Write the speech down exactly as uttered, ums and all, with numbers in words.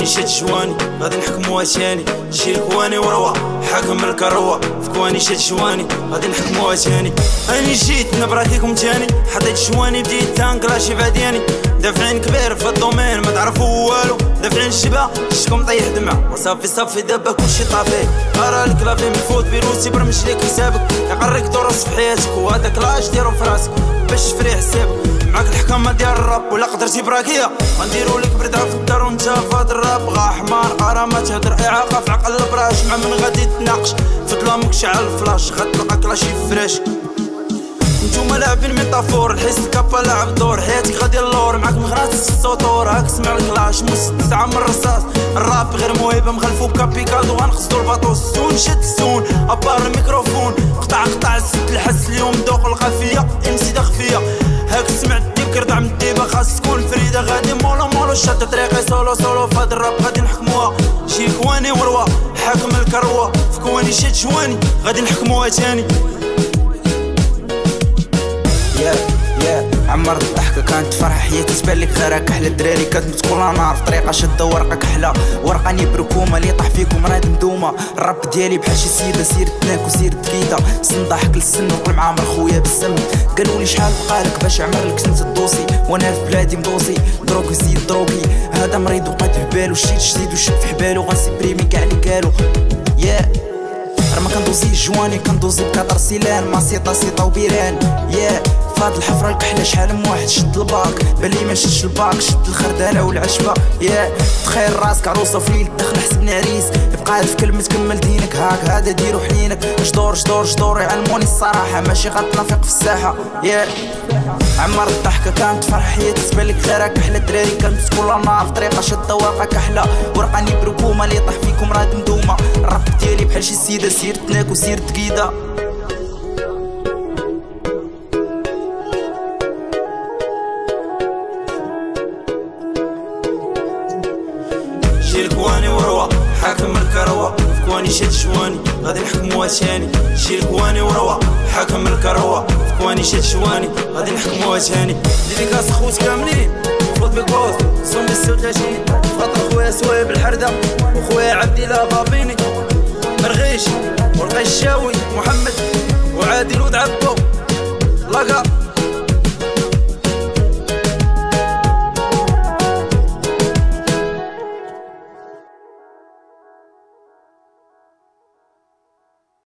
كواني شاد جواني غادي نحكموها تاني. شي كواني وروا حاكم الكروة في كواني شاد جواني غادي نحكموها تاني. اني جيت نبرا كيكم تاني حطيت جواني بديت تانكلاشي فادياني. دافعين كبير في الدومين ما تعرفوا والو، دافعين الشبا شكم طيح دمع وصافي صافي دابا كلشي طافي. قرا الكلافي من فوت فيروسي برمج ليك حسابك يقريك تورس في حياتك وهذاك لاش ديرو في راسك باش تفري حسابك. معاك الحكامة ديال الراب ولا قدرتي براكية غنديرو لك بردها في الدار وانت فهاد الراب. غا حمار قرا ما تهدر اعاقة في عقل البراش مع من غادي تناقش في ظلامك شعل الفلاش غتلقى كلاشي فراش. نتوما لاعبين ميتافور الحس كابا لاعب دور حياتك غادي اللور. معاك مغناطيس السطور هاك سمع الكلاش مستسعى من الرصاص. الراب غير موهبه مغلفو بكابيكادو غنقصدو الباطو السون شد السون ابار الميكروفون قطع قطع السد الحس اليوم ذوق الخفيه امسي خفيه. هاك سمع الديب كردع من الديبه خاص تكون فريده غادي مولو مولو شاد طريقي سولو سولو فهاد الراب غادي نحكموها. شي كواني وروا حاكم الكروه في كواني شاد جواني غادي نحكموها تاني. يا يا عمر الضحكه كانت فرح حياتي تبان لك غير كحله. الدراري كانت تقول انا عارف طريقه شاده ورقه كحله. ورقه نبركومه اللي طاح فيكم راه مدومه. الراب ديالي بحال شي سيده سير تناك وسير تكيده. سن ضحك للسن وقل مع مر خويا بالسم. قالوا لي شحال بقالك باش عمر لك سنت الدوسي وانا في بلادي مدوسي. دروك وزيد دروكي هذا مريض وقاد في بالو شيت جديد وشد في حبالو غنسبريمي كاع اللي قالو. يا راه ما كندوزي جواني كندوزي بكاطر سيلان ماسيطا سيطا وبيران. يا فهاد الحفره الكحله شحال من واحد شد الباك باللي ما شدش الباك شد الخرداله والعشبه. يا تخيل راسك عروسه في ليل دخل حسبني عريس يبقى في كلمه كمل دينك هاك هذا ديرو حنينك. جدور جدور جدور يعلموني الصراحه ماشي غتنافق في الساحه. يا عمر الضحكه كانت فرح حياتي تبان لك غير كحله. الدراري كانت تقول انا في طريقه شاده ورقه كحله. ورقه نبركومه اللي طاح فيكم راه مدومه. الراب ديالي بحال شي سيده سير تناك وسير تقيده. شي كواني وروا حاكم الكروة في كواني شاد جواني غادي نحكموها تاني. شي كواني وروا حاكم الكروة في كواني شاد جواني غادي نحكموها تاني. ديديكاس خوت كاملين فوت بيك بوس صوم ستة وثلاثين خاطر خويا سوايب الحردة وخويا عبدي لا بابيني مرغيش والقيشاوي محمد وعادل ود عبو